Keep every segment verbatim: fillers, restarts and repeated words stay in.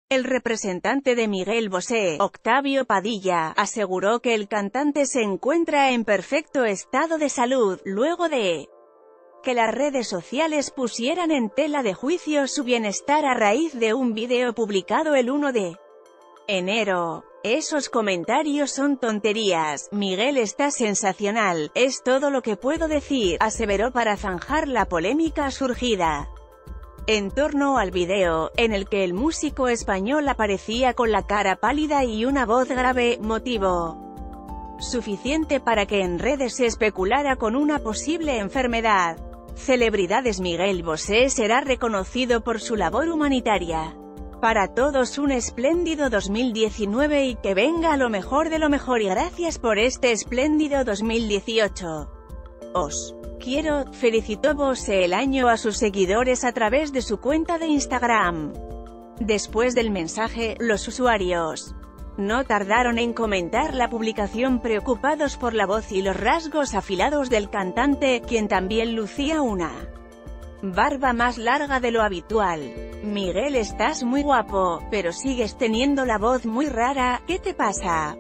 El representante de Miguel Bosé, Octavio Padilla, aseguró que el cantante se encuentra en perfecto estado de salud, luego de que las redes sociales pusieran en tela de juicio su bienestar a raíz de un video publicado el primero de enero. Esos comentarios son tonterías, Miguel está sensacional, es todo lo que puedo decir, aseveró para zanjar la polémica surgida en torno al video, en el que el músico español aparecía con la cara pálida y una voz grave, motivo suficiente para que en redes se especulara con una posible enfermedad. Celebridades. Miguel Bosé será reconocido por su labor humanitaria. Para todos un espléndido dos mil diecinueve y que venga lo mejor de lo mejor, y gracias por este espléndido dos mil dieciocho. Os quiero, felicitó Bosé el año a sus seguidores a través de su cuenta de Instagram. Después del mensaje, los usuarios no tardaron en comentar la publicación, preocupados por la voz y los rasgos afilados del cantante, quien también lucía una barba más larga de lo habitual. Miguel, estás muy guapo, pero sigues teniendo la voz muy rara, ¿qué te pasa?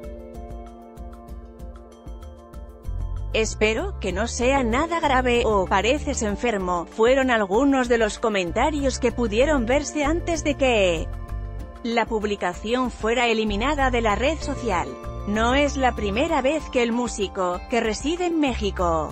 Espero que no sea nada grave, o pareces enfermo, fueron algunos de los comentarios que pudieron verse antes de que la publicación fuera eliminada de la red social. No es la primera vez que el músico, que reside en México,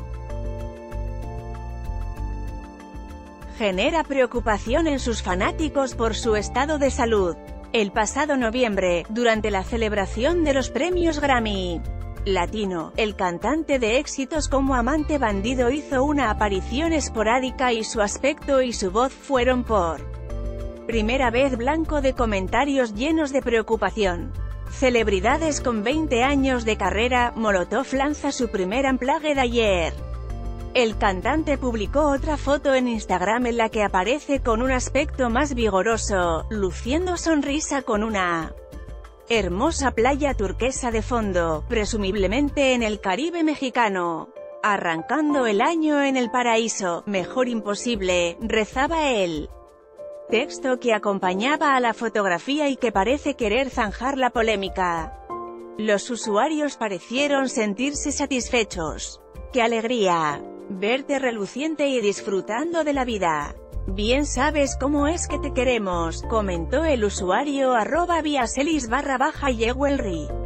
genera preocupación en sus fanáticos por su estado de salud. El pasado noviembre, durante la celebración de los premios Grammy Latino, el cantante de éxitos como Amante Bandido hizo una aparición esporádica y su aspecto y su voz fueron por primera vez blanco de comentarios llenos de preocupación. Celebridades. Con veinte años de carrera, Molotov lanza su primer unplugged ayer. El cantante publicó otra foto en Instagram en la que aparece con un aspecto más vigoroso, luciendo sonrisa con una hermosa playa turquesa de fondo, presumiblemente en el Caribe mexicano. Arrancando el año en el paraíso, mejor imposible, rezaba el texto que acompañaba a la fotografía y que parece querer zanjar la polémica. Los usuarios parecieron sentirse satisfechos. ¡Qué alegría verte reluciente y disfrutando de la vida! Bien sabes cómo es que te queremos, comentó el usuario arroba viaselis barra baja yewelry.